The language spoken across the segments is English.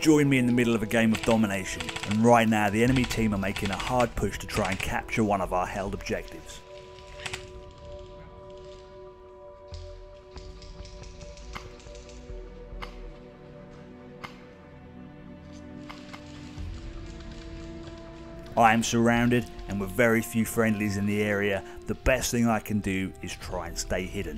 joined me in the middle of a game of domination, and right now the enemy team are making a hard push to try and capture one of our held objectives. I am surrounded, and with very few friendlies in the area, the best thing I can do is try and stay hidden.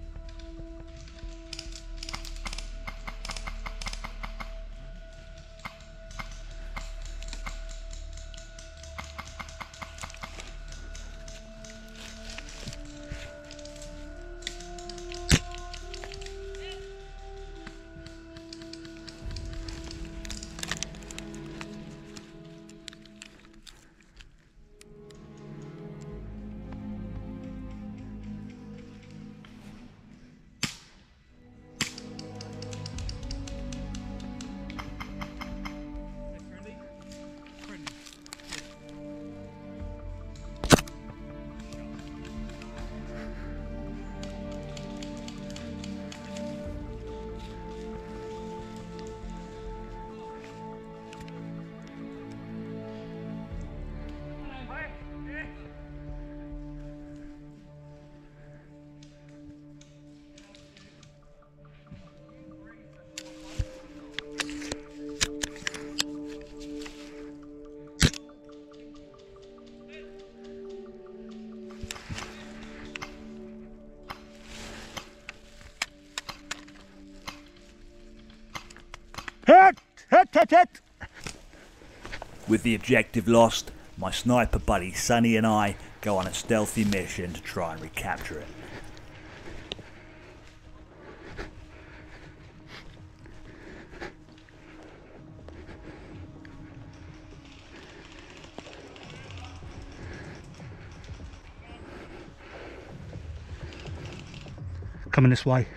With the objective lost, my sniper buddy Sonny and I go on a stealthy mission to try and recapture it. Coming this way.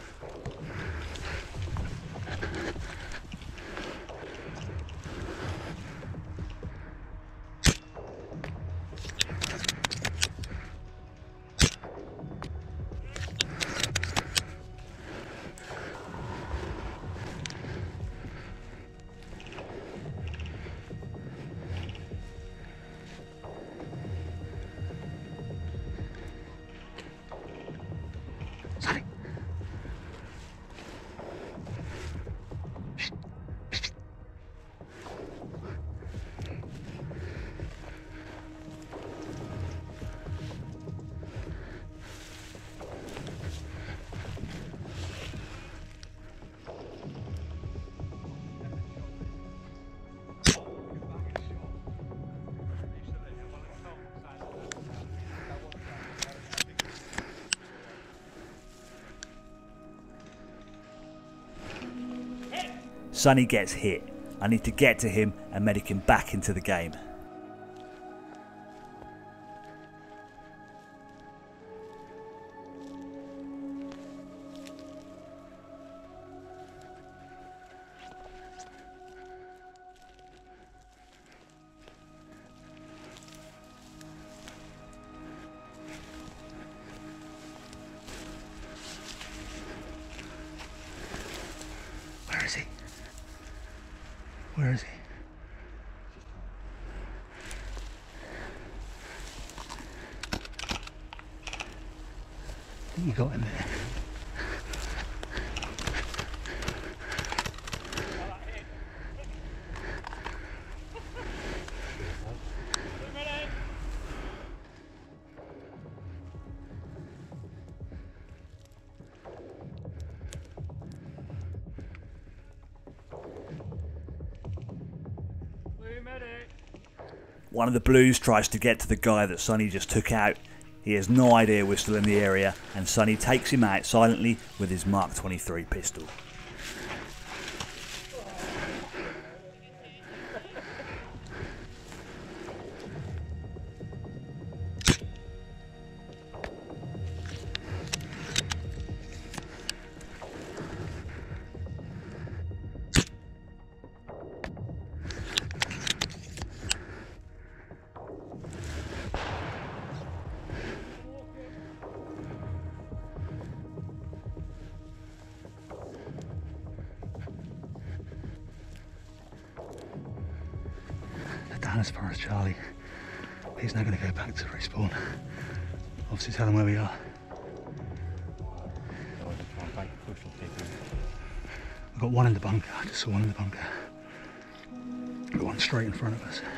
Sonny gets hit. I need to get to him and medic him back into the game. Where is he? Where is he? I think you got him there. One of the blues tries to get to the guy that Sonny just took out. He has no idea we're still in the area, and Sonny takes him out silently with his Mark 23 pistol. down as far as Charlie. He's now going to go back to respawn. Obviously tell him where we are. We've got one in the bunker. I just saw one in the bunker. We've got one straight in front of us.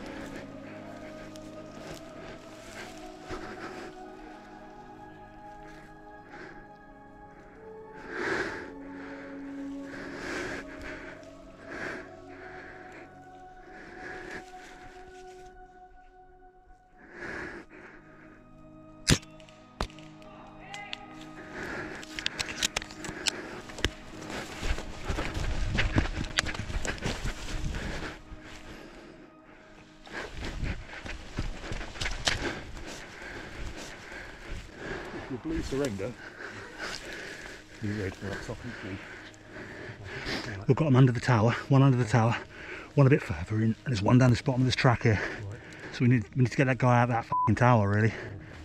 Your blue surrender. You read for that top and We've got them under the tower, one under the tower, one a bit further in, and there's one down this bottom of this track here. Right. So we need to get that guy out of that fucking tower, really.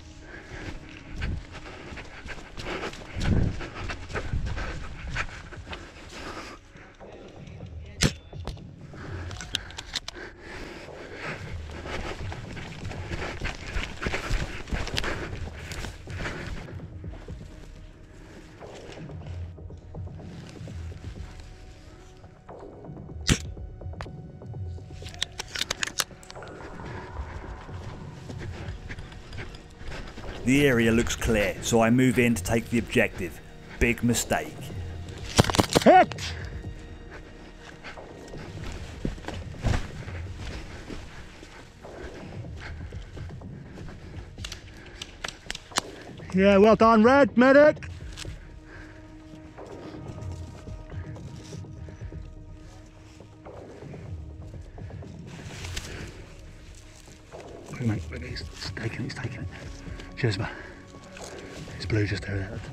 The area looks clear, so I move in to take the objective. Big mistake. Hit! Yeah, well done, Red, medic! Look, mate, look, he's taking it, he's taking it. Cheers, man. It's blue just over there.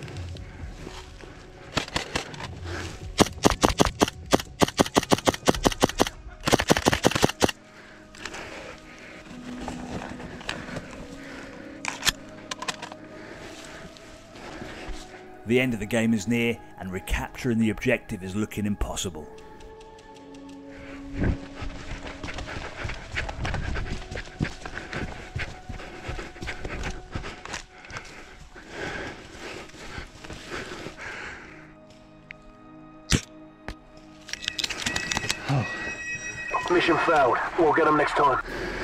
The end of the game is near, and recapturing the objective is looking impossible. Mission failed. We'll get them next time.